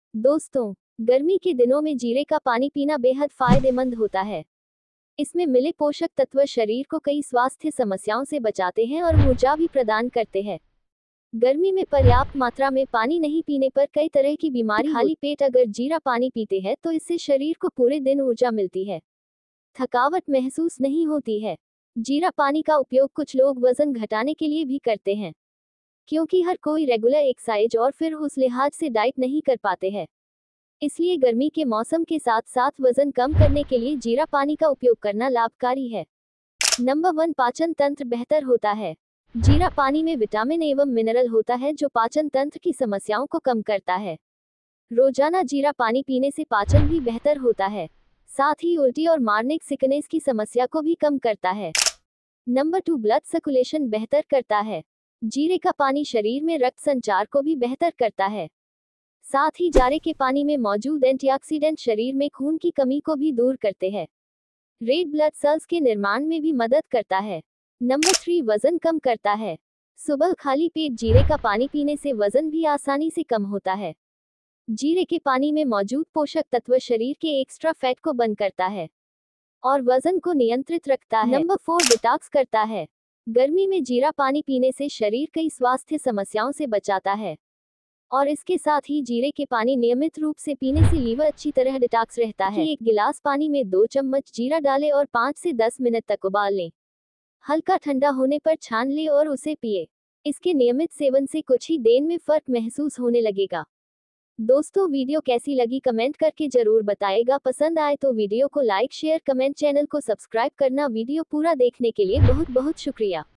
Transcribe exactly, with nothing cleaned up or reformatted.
दोस्तों, गर्मी के दिनों में जीरे का पानी पीना बेहद फायदेमंद होता है। इसमें मिले पोषक तत्व शरीर को कई स्वास्थ्य समस्याओं से बचाते हैं और ऊर्जा भी प्रदान करते हैं। गर्मी में पर्याप्त मात्रा में पानी नहीं पीने पर कई तरह की बीमारी खाली पेट अगर जीरा पानी पीते हैं तो इससे शरीर को पूरे दिन ऊर्जा मिलती है, थकावट महसूस नहीं होती है। जीरा पानी का उपयोग कुछ लोग वजन घटाने के लिए भी करते हैं, क्योंकि हर कोई रेगुलर एक्सरसाइज और फिर उस लिहाज से डाइट नहीं कर पाते हैं। इसलिए गर्मी के मौसम के साथ साथ वजन कम करने के लिए जीरा पानी का उपयोग करना लाभकारी है। नंबर वन, पाचन तंत्र बेहतर होता है। जीरा पानी में विटामिन एवं मिनरल होता है जो पाचन तंत्र की समस्याओं को कम करता है। रोजाना जीरा पानी पीने से पाचन भी बेहतर होता है, साथ ही उल्टी और मार्निक सिकनेस की समस्या को भी कम करता है। नंबर टू, ब्लड सर्कुलेशन बेहतर करता है। जीरे का पानी शरीर में रक्त संचार को भी बेहतर करता है, साथ ही जारे के पानी में मौजूद एंटीऑक्सीडेंट शरीर में खून की कमी को भी दूर करते हैं। रेड ब्लड सेल्स के निर्माण में भी मदद करता है। नंबर थ्री, वजन कम करता है। सुबह खाली पेट जीरे का पानी पीने से वजन भी आसानी से कम होता है। जीरे के पानी में मौजूद पोषक तत्व शरीर के एक्स्ट्रा फैट को बंद करता है और वजन को नियंत्रित रखता है। नंबर फोर, डिटॉक्स करता है। गर्मी में जीरा पानी पीने से शरीर कई स्वास्थ्य समस्याओं से बचाता है और इसके साथ ही जीरे के पानी नियमित रूप से पीने से लीवर अच्छी तरह डिटॉक्स रहता है। एक गिलास पानी में दो चम्मच जीरा डालें और पाँच से दस मिनट तक उबाल लें। हल्का ठंडा होने पर छान लें और उसे पिए। इसके नियमित सेवन से कुछ ही देर में फर्क महसूस होने लगेगा। दोस्तों, वीडियो कैसी लगी कमेंट करके जरूर बताएगा। पसंद आए तो वीडियो को लाइक शेयर कमेंट चैनल को सब्सक्राइब करना। वीडियो पूरा देखने के लिए बहुत बहुत शुक्रिया।